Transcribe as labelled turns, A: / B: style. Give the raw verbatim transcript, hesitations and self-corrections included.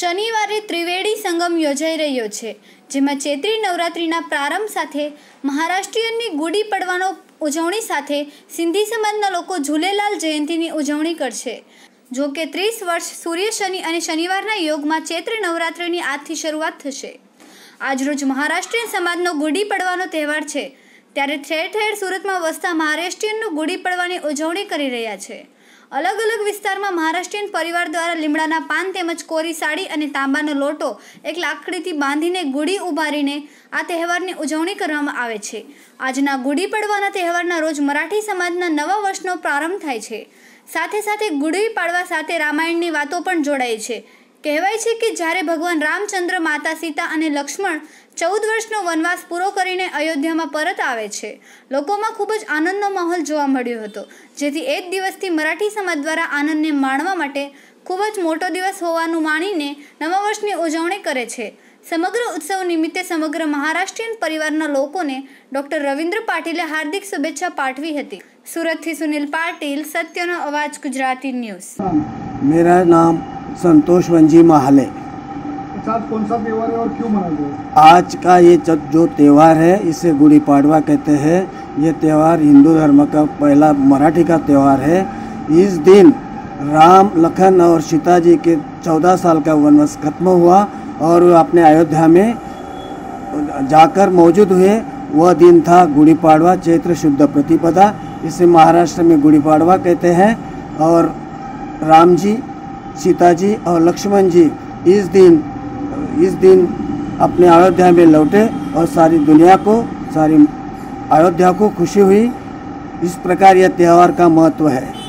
A: શનિવારે ત્રિવેણી સંગમ યોજાઈ રહ્યો છે, જેમાં ચૈત્રી નવરાત્રિના પ્રારંભ સાથે મહારાષ્ટ્રીયનની ગુડી પડવાનો ઉજવણી સાથે સિંધી સમાજના લોકો ઝૂલેલાલ જયંતીની ઉજવણી કરશે। જો કે ત્રીસ વર્ષ સૂર્ય શનિ અને શનિવારના યોગમાં ચૈત્ર નવરાત્રિની આજથી શરૂઆત થશે। આજરોજ મહારાષ્ટ્રીયન સમાજનો ગુડી પડવાનો તહેવાર છે, ત્યારે ઠેર ઠેર સુરતમાં વસતા મહારાષ્ટ્રીયનનો ગુડી પડવાની ઉજવણી કરી રહ્યા છે। અલગ અલગ વિસ્તારમાં મહારાષ્ટ્રીયન પરિવાર દ્વારા લીમડાના પાન તેમજ કોરી સાડી અને તાંબાનો લોટો એક લાકડીથી બાંધીને ગુડી ઉભારીને આ તહેવારની ઉજવણી કરવામાં આવે છે। આજના ગુડી પડવાના તહેવારના રોજ મરાઠી સમાજના નવા વર્ષનો પ્રારંભ થાય છે। સાથે સાથે ગુડી પાડવા સાથે રામાયણની વાતો પણ જોડાય છે। કહેવાય છે કે જ્યારે ભગવાન રામચંદ્ર, માતા સીતા અને લક્ષ્મણ ચૌદ વર્ષનો વનવાસ પૂરો કરીને અયોધ્યામાં પરત આવે છે, લોકોમાં ખૂબ જ આનંદનો માહોલ જોવા મળ્યો હતો, જેથી એ જ દિવસથી મરાઠી સમાજ દ્વારા આનંદને માણવા માટે ખૂબ જ મોટો દિવસ હોવાનું માનીને નવા વર્ષની ઉજવણી કરે છે। સમગ્ર ઉત્સવ નિમિત્તે સમગ્ર મહારાષ્ટ્રીયન પરિવારના લોકોને ડૉક્ટર રવિન્દ્ર પાટીલે હાર્દિક શુભેચ્છા પાઠવી હતી। સુરતથી સુનિલ પાટીલ, સત્યનો અવાજ, ગુજરાતી ન્યૂઝ।
B: मेरा नाम संतोष वंजी महाले।
C: आज कौन सा त्यौहार है और क्यों मनाते हैं?
B: आज का ये जो त्यौहार है इसे गुड़ी पाड़वा कहते हैं। ये त्यौहार हिंदू धर्म का पहला मराठी का त्यौहार है। इस दिन राम, लखन और सीता जी के चौदह साल का वनवास खत्म हुआ और वो अपने अयोध्या में जाकर मौजूद हुए। वह दिन था गुड़ी पाड़वा, चैत्र शुद्ध प्रतिपदा। इसे महाराष्ट्र में गुड़ी पाड़वा कहते हैं। और राम जी, सीता जी और लक्ष्मण जी इस दिन इस दिन अपने अयोध्या में लौटे और सारी दुनिया को, सारी अयोध्या को खुशी हुई। इस प्रकार यह त्यौहार का महत्व है।